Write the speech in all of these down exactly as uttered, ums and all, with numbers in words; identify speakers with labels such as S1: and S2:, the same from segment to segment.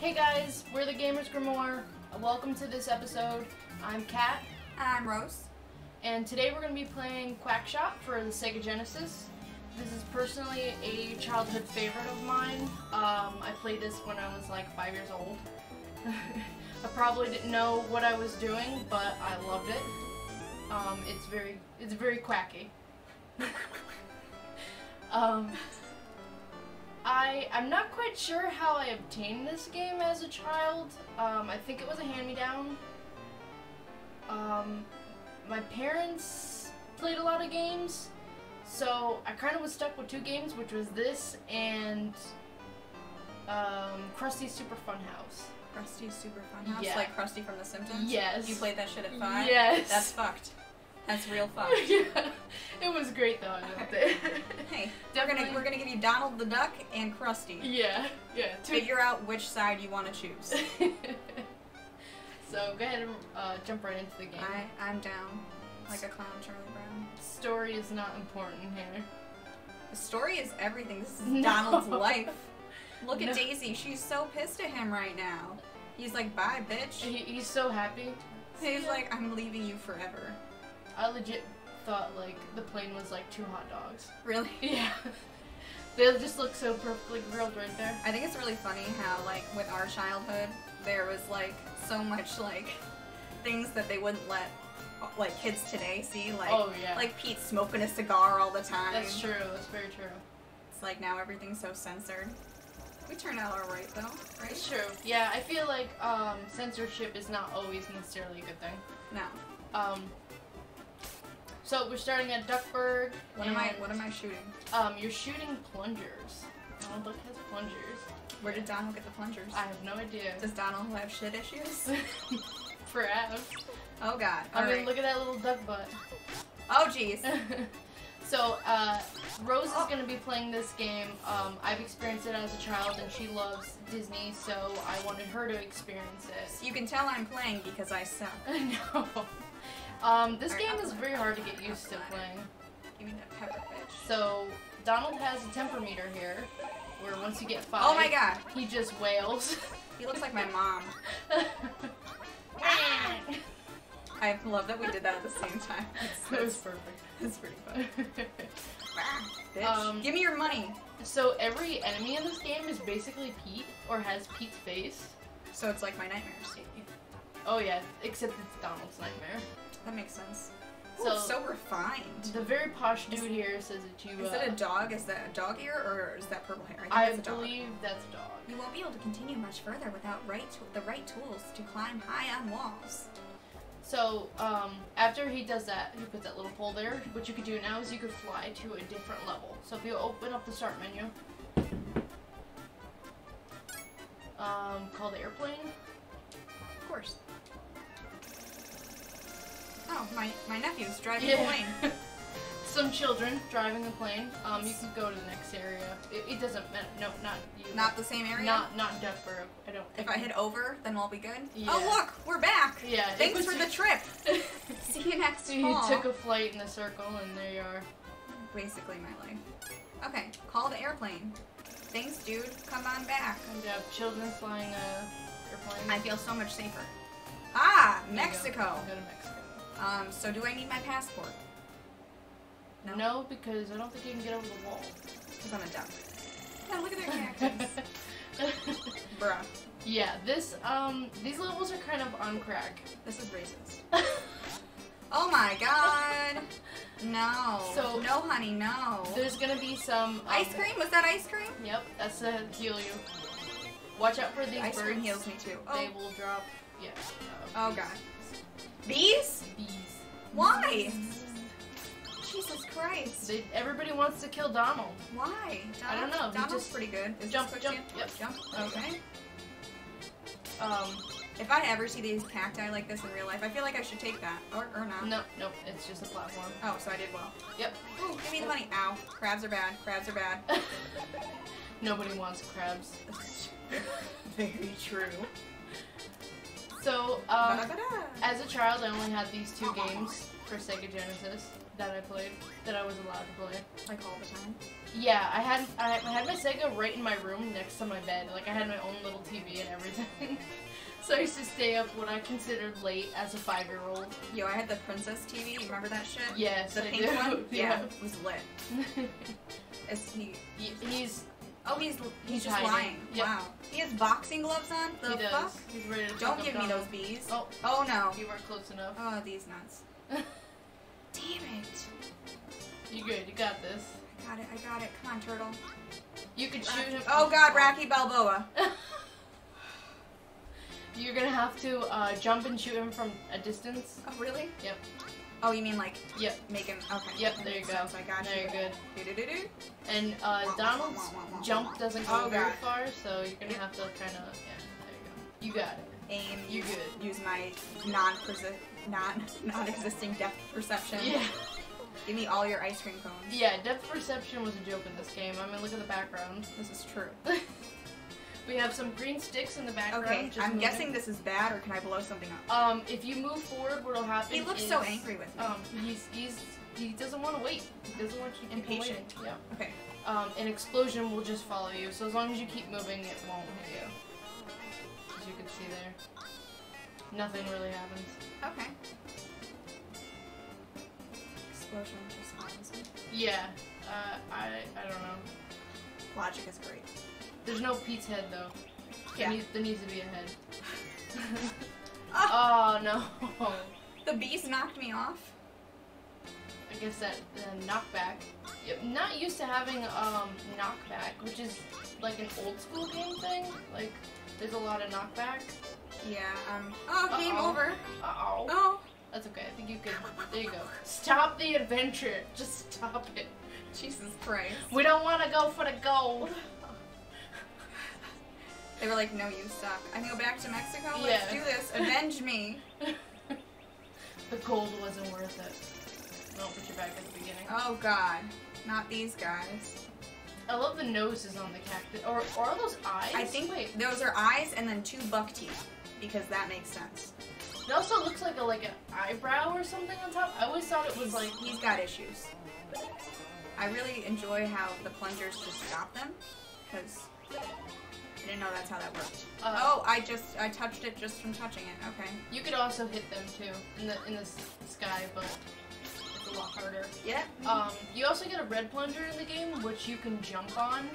S1: Hey guys, we're the Gamers Grimoire. Welcome to this episode. I'm Kat.
S2: I'm Rose.
S1: And today we're going to be playing Quackshot for the Sega Genesis. This is personally a childhood favorite of mine. Um, I played this when I was like five years old. I probably didn't know what I was doing, but I loved it. Um, it's very, it's very quacky. um, I, I'm not quite sure how I obtained this game as a child. Um, I think it was a hand-me-down. Um, my parents played a lot of games, so I kind of was stuck with two games, which was this and um, Krusty's Super Fun House.
S2: Krusty's Super Fun House?
S1: Yeah.
S2: Like Krusty from The Simpsons?
S1: Yes.
S2: You played that shit at five?
S1: Yes.
S2: That's fucked. That's real fucked.
S1: Yeah. It was great though, I loved it.
S2: Hey, we're gonna, we're gonna give you Donald the Duck and Krusty.
S1: Yeah, yeah.
S2: Figure out which side you want to choose.
S1: So go ahead and uh, jump right into the game.
S2: I, I'm down. Like a clown, Charlie Brown.
S1: Story is not important here.
S2: The story is everything. This is
S1: No.
S2: Donald's life. Look at
S1: No.
S2: Daisy. She's so pissed at him right now. He's like, bye, bitch.
S1: He, he's so happy.
S2: He's like, I'm leaving you forever.
S1: I legit thought like the plane was like two hot dogs.
S2: Really?
S1: Yeah. They just look so perfectly grilled right there.
S2: I think it's really funny how, like, with our childhood, there was, like, so much, like, things that they wouldn't let, like, kids today see. Like,
S1: Oh, yeah.
S2: like Pete smoking a cigar all the time.
S1: That's true. That's very true.
S2: It's like now everything's so censored. We turned out alright, though, right?
S1: It's true. Yeah, I feel like um, censorship is not always necessarily a good thing.
S2: No.
S1: Um, so we're starting at Duckburg.
S2: What am I, what am I shooting?
S1: Um, you're shooting plungers. Donald Duck has plungers.
S2: Where did Donald get the plungers?
S1: I have no idea.
S2: Does Donald have shit issues?
S1: Perhaps.
S2: Oh, God.
S1: I mean,
S2: Alright.
S1: look at that little duck butt.
S2: Oh, jeez.
S1: So, uh, Rose is going to be playing this game. Um, I've experienced it as a child, and she loves Disney, so I wanted her to experience it.
S2: You can tell I'm playing because I suck.
S1: No. Um, this
S2: Alright,
S1: game
S2: I'll
S1: is
S2: play.
S1: very hard to get
S2: I'll
S1: used to
S2: play.
S1: playing.
S2: Give me that pepper, bitch.
S1: So, Donald has a temper meter here, where once you get five,
S2: Oh my God.
S1: he just wails.
S2: He looks like my mom. I love that we did that at the same time.
S1: That was perfect.
S2: It's pretty fun. Bitch,
S1: Um,
S2: give me your money.
S1: So every enemy in this game is basically Pete, or has Pete's face.
S2: So it's like my nightmares.
S1: Oh yeah, except it's Donald's nightmare.
S2: That makes sense.
S1: So-
S2: Ooh, so refined.
S1: The very posh dude here says that you.
S2: Is
S1: uh,
S2: it a dog? Is that a dog ear or is that purple hair? I think
S1: I
S2: it's a dog.
S1: believe that's a dog.
S2: You won't be able to continue much further without right to the right tools to climb high on walls.
S1: So, um, after he does that, he puts that little pole there. What you could do now is you could fly to a different level. So if you open up the start menu, um, call the airplane.
S2: Of course. Oh, my, my nephew's driving
S1: Yeah.
S2: a plane.
S1: Some children driving the plane. Um, you can go to the next area. It, it doesn't matter. No, not you.
S2: Not the same area?
S1: Not not Duckburg. I don't.
S2: If I hit over, then we'll be good?
S1: Yeah.
S2: Oh, look! We're back!
S1: Yeah. it
S2: Thanks
S1: was-
S2: for the trip! See you next
S1: So you
S2: fall.
S1: took a flight in a circle, and there you are.
S2: Basically my life. Okay, call the airplane. Thanks, dude. Come on back.
S1: And you have children flying a airplane.
S2: I feel so much safer. Ah,
S1: There you go.
S2: Mexico.
S1: Go to Mexico.
S2: Um, so do I need my passport? No?
S1: No, because I don't think you can get over the wall.
S2: Because I'm a duck. Yeah, look at their cactus. Bruh.
S1: Yeah, this, um, these levels are kind of on crack.
S2: This is racist. Oh my god. No.
S1: So-
S2: no, honey, no.
S1: There's gonna be some, um,
S2: Ice cream? Was that ice cream?
S1: Yep, that's to heal you. Watch out for these
S2: Ice
S1: birds.
S2: cream heals me too.
S1: They
S2: Oh,
S1: will drop, yeah. Uh,
S2: oh god. Bees?
S1: bees.
S2: Why? Jesus Christ.
S1: They, everybody wants to kill Donald.
S2: Why?
S1: I don't know, he
S2: Donald's
S1: just-
S2: pretty good. Is
S1: Jump,
S2: this
S1: jump,
S2: quicksand?
S1: yep.
S2: Jump. Okay.
S1: Um,
S2: If I ever see these cacti like this in real life, I feel like I should take that. Or, or not.
S1: no, no, it's just a platform.
S2: Oh, so I did well.
S1: Yep.
S2: Ooh, give me the money. Ow. Crabs are bad. Crabs are bad.
S1: Nobody wants crabs.
S2: Very true.
S1: So, um,
S2: Ba-da-ba-da.
S1: as a child, I only had these two games for Sega Genesis that I played, that I was allowed to play.
S2: Like all the time?
S1: Yeah, I had I I had my Sega right in my room next to my bed. Like I had my own little T V and everything. So I used to stay up what I considered late as a five-year-old.
S2: Yo, I had the Princess T V. You remember that shit?
S1: Yes,
S2: the
S1: I
S2: pink
S1: do.
S2: one. Yeah,
S1: Yeah.
S2: it was lit. Is he?
S1: He- he's
S2: Oh, he's he's,
S1: He's
S2: just
S1: hiding.
S2: lying.
S1: Yep.
S2: Wow. He has boxing gloves on. The
S1: he does.
S2: fuck?
S1: He's ready to
S2: Don't
S1: fuck
S2: give
S1: up
S2: me
S1: Donald.
S2: those bees.
S1: Oh,
S2: Oh no.
S1: you weren't close enough.
S2: Oh, these nuts. Damn it.
S1: You good? You got this.
S2: I got it. I got it. Come on, turtle.
S1: You can shoot him.
S2: Oh God, Rocky Balboa.
S1: You're gonna have to uh, jump and shoot him from a distance.
S2: Oh really?
S1: Yep.
S2: Oh, you mean like
S1: Yep.
S2: make him? Okay.
S1: Yep.
S2: That
S1: There you
S2: makes
S1: go.
S2: sense. I got
S1: There
S2: you.
S1: you're good.
S2: Do-do-do-do.
S1: And uh, Donald's jump doesn't go
S2: Oh,
S1: very
S2: God.
S1: far, so you're gonna have to kind of. Yeah. There you go. You got it.
S2: Aim.
S1: You
S2: use,
S1: good.
S2: Use my non non non-existing depth perception.
S1: Yeah.
S2: Give me all your ice cream cones.
S1: Yeah. Depth perception was a joke in this game. I mean, look at the background.
S2: This is true.
S1: We have some green sticks in the background.
S2: Okay,
S1: just
S2: I'm
S1: moving.
S2: guessing this is bad, or can I blow something up?
S1: Um, if you move forward, what'll happen?
S2: He looks
S1: is,
S2: so angry with me.
S1: Um, he's he's he doesn't want to wait. He doesn't want you to keep
S2: Impatient.
S1: waiting. Yeah.
S2: Okay.
S1: Um, an explosion will just follow you. So as long as you keep moving, it won't hit you. As you can see there, nothing really happens.
S2: Okay. Explosion just follows me.
S1: Yeah. Uh, I I don't know.
S2: Logic is great.
S1: There's no Pete's head though.
S2: Yeah.
S1: There needs, there needs to be a head.
S2: Ah,
S1: Oh no.
S2: the bees knocked me off.
S1: I guess that uh, knockback. Yep, not used to having um knockback, which is like an old school game thing. Like there's a lot of knockback.
S2: Yeah. Um. Oh, game
S1: Uh-oh.
S2: over.
S1: Uh oh.
S2: Oh.
S1: That's okay. I think you could. There you go. Stop the adventure. Just stop it.
S2: Jesus Christ.
S1: We don't want to go for the gold.
S2: They were like, no, you suck. I can go back to Mexico? Let's
S1: Yeah.
S2: do this. Avenge me.
S1: The gold wasn't worth it. No, put you back at the beginning.
S2: Oh, God. Not these guys.
S1: I love the noses on the cactus. Or, or are those eyes?
S2: I think
S1: Wait.
S2: those are eyes and then two buck teeth. Because that makes sense.
S1: It also looks like a like an eyebrow or something on top. I always thought it was like.
S2: He's got issues. I really enjoy how the plungers just stop them. Because I didn't know that's how that worked.
S1: Uh,
S2: Oh, I just, I touched it just from touching it. Okay.
S1: You could also hit them too in the in the s- sky, but it's a lot harder.
S2: Yeah.
S1: Um, you also get a red plunger in the game, which you can jump on.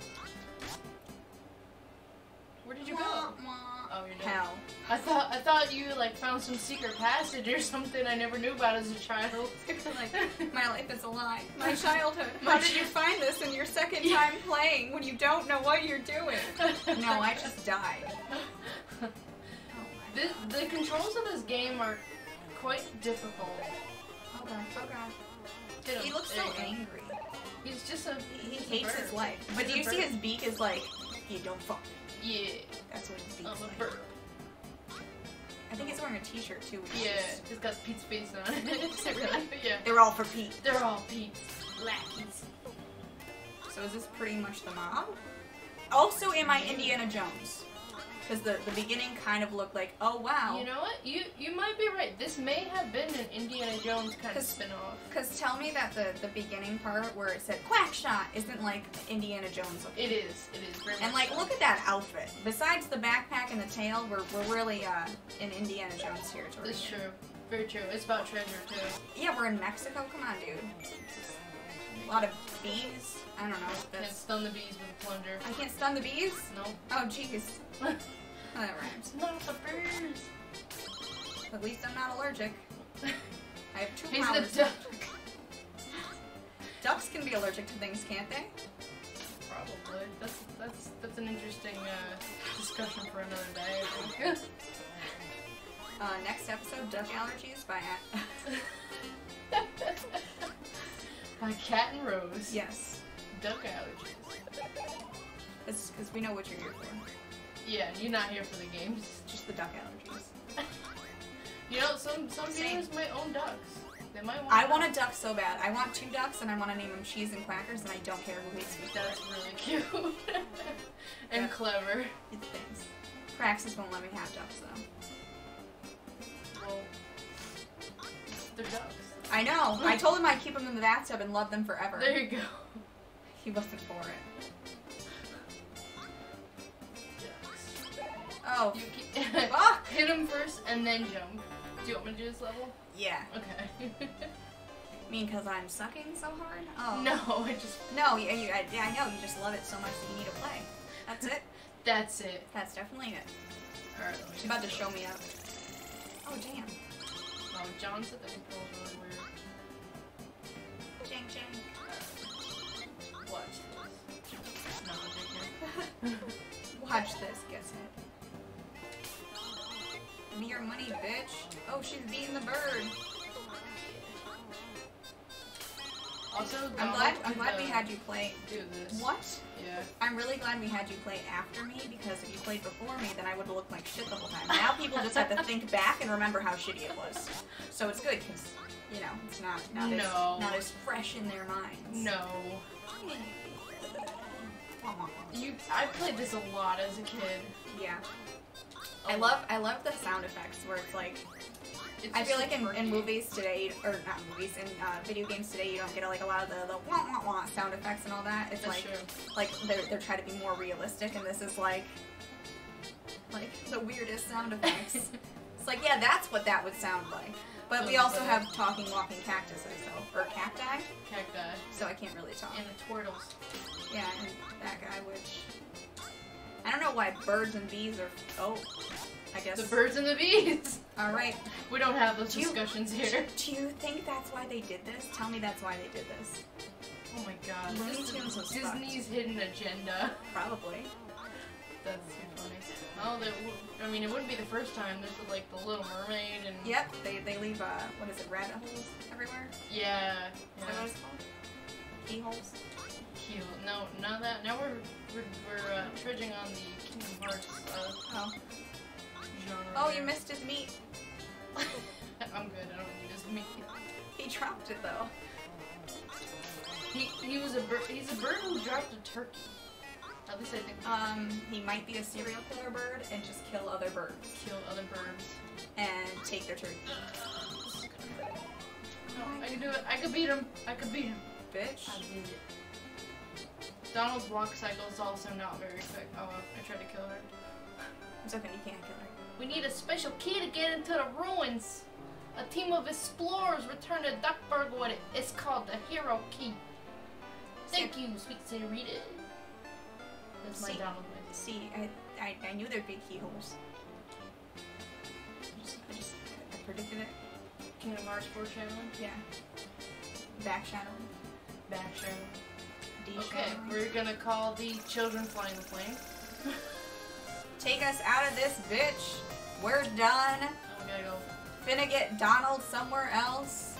S1: Where did you go? Oh, you're dead.
S2: Hell.
S1: I thought I thought you like found some secret passage or something I never knew about as a child.
S2: Like, my life is a lie. My childhood.
S1: My
S2: How did you find this in your second time playing when you don't know what you're doing? No, I just died. Oh my
S1: The, the controls of this game are quite difficult.
S2: Oh god, oh god.
S1: Hit him.
S2: He looks
S1: There
S2: so
S1: you go.
S2: angry.
S1: He's just a.
S2: He
S1: he's a
S2: hates
S1: bird.
S2: his life. But
S1: He's
S2: do
S1: a
S2: you see
S1: bird.
S2: his beak is like, you don't fuck.
S1: Yeah,
S2: That's what his beak's
S1: I'm a
S2: like.
S1: bird.
S2: I think he's wearing a t-shirt too. which is
S1: Yeah,
S2: just-
S1: it's got Pete's face on it.
S2: Is it really?
S1: Yeah.
S2: They're all for Pete.
S1: They're all Pete's lackeys.
S2: So is this pretty much the mob? Also, am I Indiana Jones? Because the, the beginning kind of looked like, oh wow.
S1: You know what? You you might be right. This may have been an Indiana Jones kind of
S2: 'Cause-
S1: spin-off.
S2: Because tell me that the, the beginning part where it said quack shot isn't like Indiana Jones looking.
S1: It is. It is. Very
S2: And
S1: much
S2: like,
S1: so.
S2: look at that outfit. Besides the backpack and the tail, we're, we're really uh, in Indiana Jones territory.
S1: It's
S2: here.
S1: true. Very true. It's about treasure too.
S2: Yeah, we're in Mexico. Come on, dude. A lot of bees. I don't know.
S1: Can't
S2: That's...
S1: stun the bees with a plunger.
S2: I can't stun the bees?
S1: No.
S2: Oh, jeez. Oh, that rhymes.
S1: Not the bees.
S2: At least I'm not allergic. I have two
S1: He's
S2: powers.
S1: the duck.
S2: Ducks can be allergic to things, can't they?
S1: Probably. That's that's that's an interesting uh, discussion for another day. I think.
S2: Uh, next episode, duck allergies by...
S1: By Cat and Rose.
S2: yes.
S1: Duck allergies.
S2: It's because we know what you're here for.
S1: Yeah, you're not here for the games.
S2: Just the duck allergies.
S1: You know, some some
S2: Same.
S1: viewers might own ducks. They might want.
S2: I want a duck so bad. I want two ducks and I want to name them Cheese and Quackers and I don't care who hates me for
S1: That's
S2: it.
S1: really cute and
S2: Yeah.
S1: clever.
S2: It's things. Praxis won't let me have ducks though.
S1: Well, they're ducks.
S2: I know. I told him I'd keep them in the bathtub and love them forever.
S1: There you go.
S2: He wasn't for it.
S1: Ducks.
S2: Oh, Oh.
S1: You keep
S2: Fuck.
S1: hit him first and then jump. Do you want me to do this level?
S2: Yeah.
S1: Okay.
S2: I mean, because I'm sucking so hard? Oh.
S1: No, I just.
S2: No, you, you, I, yeah, I know. You just love it so much that you need to play. That's it.
S1: That's it.
S2: That's definitely it.
S1: Alright, let me
S2: She's about to show me up. Oh, damn.
S1: Oh, John said the controls really weird.
S2: Jang, jang.
S1: What? No, I didn't.
S2: Watch this, guess it. Give me your money, bitch. Oh, she's beating the bird.
S1: Also,
S2: I'm
S1: Donald
S2: glad. I'm
S1: could,
S2: glad
S1: uh,
S2: we had you play.
S1: do this.
S2: What?
S1: Yeah.
S2: I'm really glad we had you play after me, because if you played before me, then I would have looked like shit the whole time. Now people just have to think back and remember how shitty it was. So it's good, because, you know, it's not, not,
S1: No.
S2: as, not as fresh in their minds.
S1: No. You. I played this a lot as a kid.
S2: Yeah.
S1: A
S2: I
S1: lot.
S2: love I love the sound effects where it's like,
S1: It's
S2: I
S1: just
S2: feel like in,
S1: quirky.
S2: in movies today, or not movies, in uh, video games today, you don't get like a lot of the, the wah wah wah sound effects and all that. It's
S1: That's
S2: like
S1: true.
S2: like they're they're trying to be more realistic, and this is like like the weirdest sound effects. It's like, yeah, that's what that would sound like. But we also have talking, walking cactuses, though, or cacti.
S1: Cacti.
S2: So I can't really talk.
S1: And the turtles.
S2: Yeah, and that guy, which I don't know why birds and bees are. Oh, I guess.
S1: The birds and the bees!
S2: All right.
S1: We don't have those
S2: Do you-
S1: discussions here.
S2: Do you think that's why they did this? Tell me that's why they did this.
S1: Oh my god.
S2: Looney
S1: This is
S2: Tunes was
S1: Disney's hidden agenda.
S2: Probably.
S1: That's too funny. Oh, that w I mean, it wouldn't be the first time. There's the, like the Little Mermaid and.
S2: Yep. They they leave uh what is it, rabbit holes everywhere?
S1: Yeah.
S2: Is that what
S1: Yeah.
S2: it's called? Keyholes.
S1: Cute. No, not that. Now we're we're, we're uh, trudging on the Kingdom Hearts uh,
S2: Oh.
S1: genre.
S2: Oh, you
S1: there.
S2: missed his meat.
S1: I'm good. I don't need his meat.
S2: He dropped it though.
S1: He he was a bird. He's a bird who dropped a turkey. At least I think.
S2: Um, he might be a serial killer bird and just kill other birds
S1: Kill other birds.
S2: and take their turkey.
S1: No, I can do it. I could beat him. I could beat him.
S2: Bitch.
S1: I did it. Donald's walk cycle is also not very quick. Oh, I tried to kill her.
S2: It's okay. You can't kill her.
S1: We need a special key to get into the ruins. A team of explorers returned to Duckburg with it. It's called the Hero Key. Thank you, sweet senorita. That's my
S2: See.
S1: Donald voice.
S2: See, I, I, I knew there'd be keyholes. I just, I just I predicted it.
S1: Kingdom Hearts foreshadowing.
S2: Yeah. Backshadowing.
S1: Backshadowing.
S2: D
S1: Okay, we're gonna call the children flying the plane.
S2: Take us out of this, bitch. We're done.
S1: I'm gonna go.
S2: Finna get Donald somewhere else.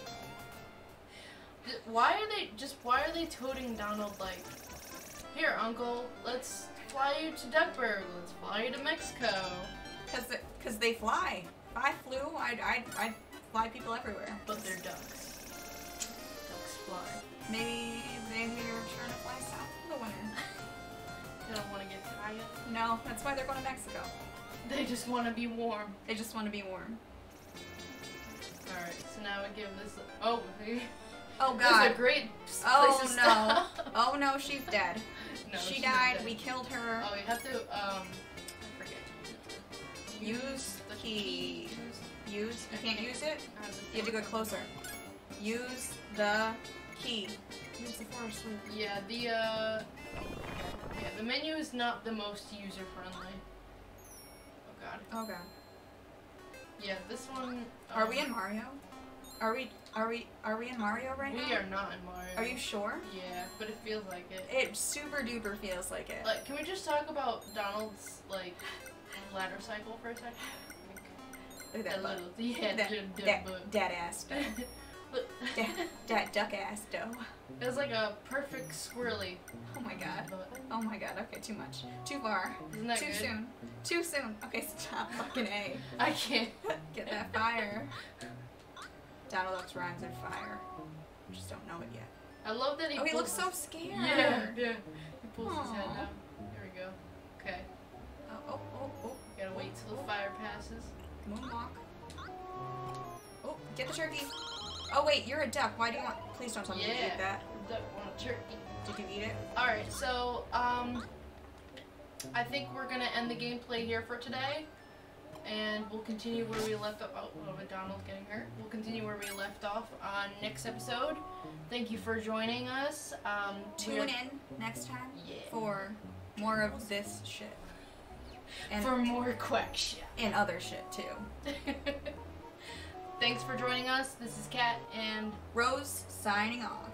S1: Th- Why are they just? Why are they toting Donald like? Here, Uncle. Let's fly you to Duckburg. Let's fly you to Mexico.
S2: Cause, the, Cause they fly. If I flew, I'd, I'd, I'd fly people everywhere.
S1: But they're ducks. Ducks fly.
S2: Maybe they're trying to fly south for the winter.
S1: They don't want to get tired.
S2: No, that's why they're going to Mexico.
S1: They just want to be warm.
S2: They just want to be warm.
S1: Alright, so now we give this. Oh,
S2: Oh
S1: this is
S2: god.
S1: a great place
S2: Oh
S1: to
S2: no.
S1: stop.
S2: Oh no, she's dead.
S1: No,
S2: she
S1: she's
S2: died.
S1: dead.
S2: We killed her.
S1: Oh, you have to, um, I forget.
S2: Use
S1: the
S2: key.
S1: Use-
S2: Use. You can't use it?
S1: uh,
S2: You have to go closer. Use the key. Use the force loop.
S1: Yeah, the, uh, yeah, the menu is not the most user-friendly. Oh god.
S2: Oh god.
S1: Yeah, this one.
S2: Are
S1: um,
S2: we in Mario? Are we are we are we in Mario right now?
S1: We are not in Mario.
S2: Are you sure?
S1: Yeah, but it feels like it.
S2: It super duper feels like it.
S1: Like, can we just talk about Donald's, like, ladder cycle for a second?
S2: Look at
S1: That
S2: that butt.
S1: little, yeah,
S2: That,
S1: the- the
S2: that,
S1: butt.
S2: that ass dough.
S1: Look.
S2: that, that duck ass dough.
S1: It was like a perfect swirly
S2: Oh my god.
S1: butt.
S2: Oh my god. Okay, too much. Too far.
S1: Isn't that
S2: Too
S1: good?
S2: soon. Too soon. Okay, stop. Fucking A.
S1: I can't.
S2: Get that fire. Donald Duck's rhymes with fire. Just don't know it yet.
S1: I love that he.
S2: Oh, he
S1: pulls
S2: looks so
S1: his-
S2: scared.
S1: Yeah, yeah. He pulls his head
S2: Aw.
S1: down. There we go. Okay.
S2: Oh, oh, oh, oh.
S1: Gotta wait till the fire passes.
S2: Moonwalk. Oh, get the turkey. Oh wait, you're a duck. Why do you want? Please don't tell me you
S1: Yeah.
S2: eat that.
S1: Duck want a turkey.
S2: Did you eat it?
S1: All right. So um, I think we're gonna end the gameplay here for today, and we'll continue where we left off. Oh, oh, Donald's getting hurt. We'll continue where we left off on next episode. Thank you for joining us. Um,
S2: Tune in next time
S1: Yeah.
S2: for more of this shit. And,
S1: for more quack shit.
S2: and other shit too.
S1: Thanks for joining us. This is Kat and
S2: Rose signing off.